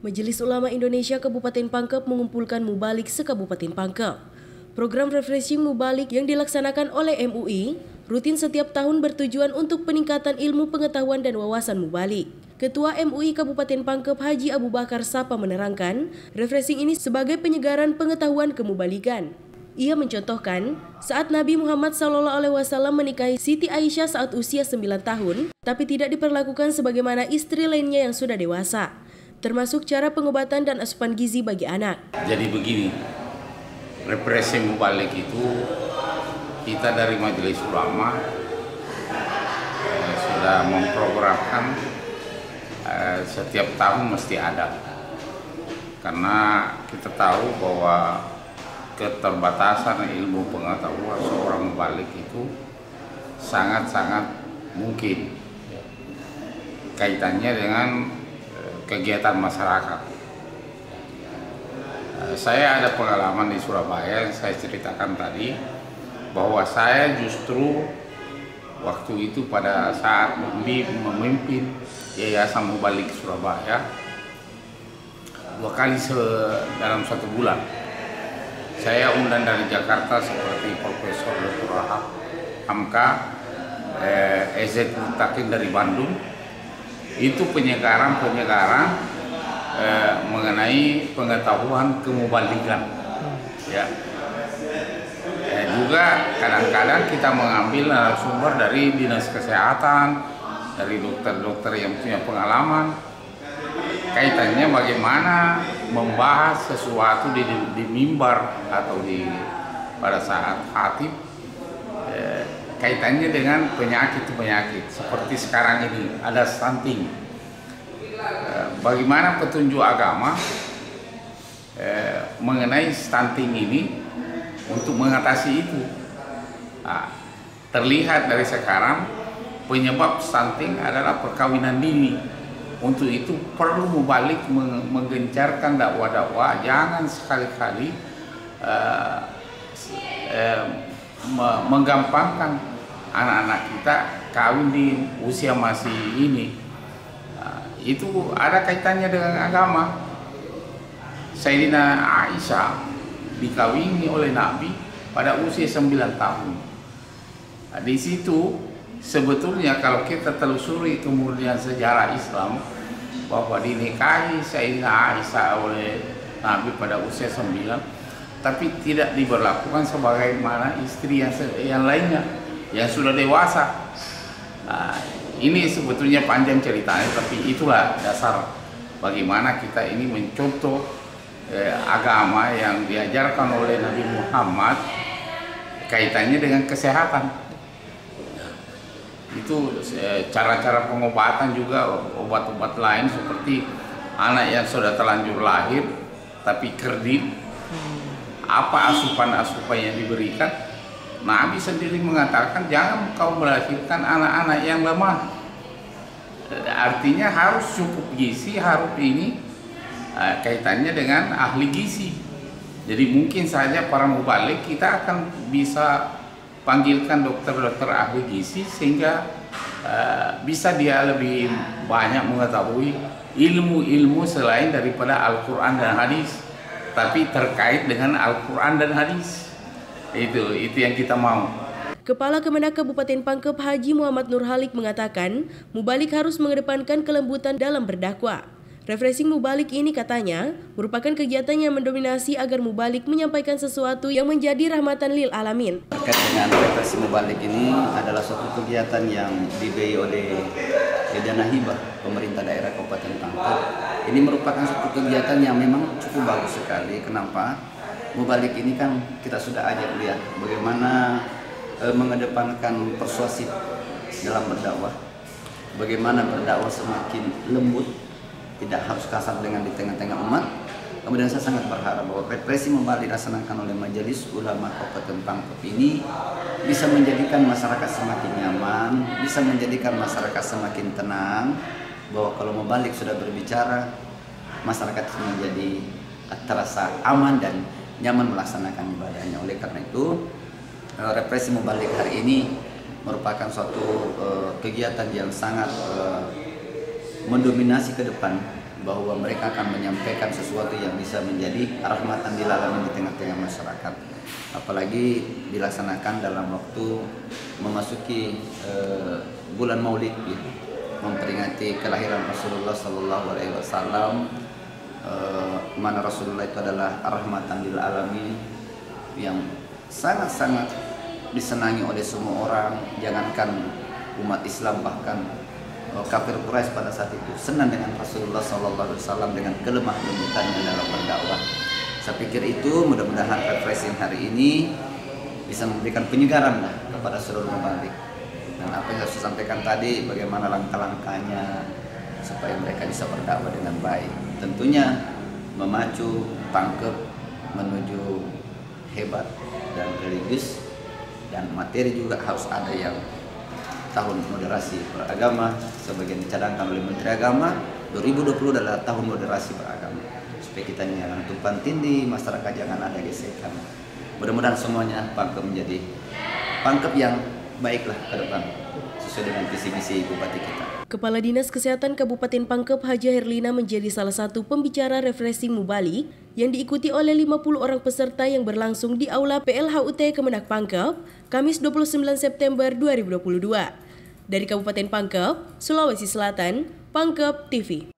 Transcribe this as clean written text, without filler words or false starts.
Majelis Ulama Indonesia Kabupaten Pangkep mengumpulkan mubalik se-Kabupaten Pangkep. Program refreshing mubalik yang dilaksanakan oleh MUI rutin setiap tahun bertujuan untuk peningkatan ilmu pengetahuan dan wawasan mubalik. Ketua MUI Kabupaten Pangkep Haji Abu Bakar Sapa menerangkan, refreshing ini sebagai penyegaran pengetahuan kemubalikan. Ia mencontohkan, saat Nabi Muhammad SAW menikahi Siti Aisyah saat usia 9 tahun, tapi tidak diperlakukan sebagaimana istri lainnya yang sudah dewasa, termasuk cara pengobatan dan asupan gizi bagi anak. Jadi begini, refreshing mubalik itu kita dari Majelis Ulama sudah memprogramkan setiap tahun mesti ada, karena kita tahu bahwa keterbatasan ilmu pengetahuan seorang mubalik itu sangat-sangat mungkin kaitannya dengan kegiatan masyarakat. Saya ada pengalaman di Surabaya yang saya ceritakan tadi, bahwa saya justru waktu itu pada saat memimpin Yayasan Mubalik Surabaya 2 kali dalam 1 bulan. Saya undang dari Jakarta seperti Profesor Dr. Hamka, EZ Mutakin dari Bandung. Itu penyegaran mengenai pengetahuan kemubalikan. Ya. Juga kadang-kadang kita mengambil narasumber dari dinas kesehatan, dari dokter-dokter yang punya pengalaman, kaitannya bagaimana membahas sesuatu di mimbar atau pada saat khatib, kaitannya dengan penyakit-penyakit seperti sekarang ini ada stunting. Bagaimana petunjuk agama mengenai stunting ini untuk mengatasi itu. Terlihat dari sekarang penyebab stunting adalah perkawinan dini. Untuk itu perlu mubalik menggencarkan dakwah-dakwah, jangan sekali-kali menggampangkan anak-anak kita kawin di usia masih ini. Itu ada kaitannya dengan agama. Sayyidina Aisyah dikawini oleh Nabi pada usia 9 tahun. Di situ sebetulnya kalau kita telusuri kemudian sejarah Islam, bahwa dinikahi Sayyidina Aisyah oleh Nabi pada usia 9, tapi tidak diberlakukan sebagaimana istri yang lainnya yang sudah dewasa. Ini sebetulnya panjang ceritanya, tapi itulah dasar bagaimana kita ini mencontoh agama yang diajarkan oleh Nabi Muhammad kaitannya dengan kesehatan. Itu cara-cara pengobatan juga, obat-obat lain seperti anak yang sudah terlanjur lahir tapi kerdil, apa asupan-asupan yang diberikan. Nabi sendiri mengatakan jangan kau melahirkan anak-anak yang lemah. Artinya harus cukup gizi, harus ini kaitannya dengan ahli gizi. Jadi mungkin saja para mubalik kita akan bisa panggilkan dokter-dokter ahli gizi sehingga bisa dia lebih banyak mengetahui ilmu-ilmu selain daripada Al-Quran dan hadis, tapi terkait dengan Al-Quran dan hadis. Itu yang kita mau. Kepala Kemenak Kabupaten Pangkep Haji Muhammad Nur Halik mengatakan, mubalik harus mengedepankan kelembutan dalam berdakwah. Refreshing mubalik ini katanya merupakan kegiatan yang mendominasi agar mubalik menyampaikan sesuatu yang menjadi rahmatan lil alamin. Terkait dengan refreshing mubalik ini adalah suatu kegiatan yang dibiayai oleh dana hibah pemerintah daerah Kabupaten Pangkep. Ini merupakan suatu kegiatan yang memang cukup bagus sekali. Kenapa? Mubalik ini kan kita sudah ajak lihat bagaimana mengedepankan persuasif dalam berdakwah, bagaimana berdakwah semakin lembut, tidak harus kasar dengan di tengah-tengah umat. Kemudian saya sangat berharap bahwa refreshing mubalik dilaksanakan oleh Majelis Ulama Kabupaten Pangkep ini bisa menjadikan masyarakat semakin nyaman, bisa menjadikan masyarakat semakin tenang, bahwa kalau mubalik sudah berbicara, masyarakat menjadi terasa aman dan nyaman melaksanakan ibadahnya. Oleh karena itu, refreshing mubalik hari ini merupakan suatu kegiatan yang sangat mendominasi ke depan bahwa mereka akan menyampaikan sesuatu yang bisa menjadi rahmatan lil alamin di tengah-tengah masyarakat. Apalagi dilaksanakan dalam waktu memasuki bulan Maulid, ya, memperingati kelahiran Rasulullah Sallallahu Alaihi Wasallam, mana Rasulullah itu adalah rahmatan lil alamin yang sangat-sangat disenangi oleh semua orang. Jangankan umat Islam, bahkan kafir Quraisy pada saat itu senang dengan Rasulullah SAW dengan kelemah lembutannya dalam berdakwah. Saya pikir itu mudah-mudahan refreshing hari ini bisa memberikan penyegaran kepada seluruh mubalik. Dan apa yang saya sampaikan tadi, bagaimana langkah-langkahnya supaya mereka bisa berdakwah dengan baik. Tentunya memacu Pangkep menuju hebat dan religius, dan materi juga harus ada yang tahun moderasi beragama, sebagian dicadangkan oleh Menteri Agama. 2020 adalah tahun moderasi beragama, supaya kita jangan tumpang tindih, masyarakat jangan ada gesekan. Mudah-mudahan semuanya Pangkep menjadi Pangkep yang baiklah ke depan, sesuai dengan visi-misi Bupati kita. Kepala Dinas Kesehatan Kabupaten Pangkep Haja Herlina menjadi salah satu pembicara refreshing mubalik yang diikuti oleh 50 orang peserta yang berlangsung di Aula PLHUT Kemenak Pangkep, Kamis 29 September 2022. Dari Kabupaten Pangkep, Sulawesi Selatan, Pangkep TV.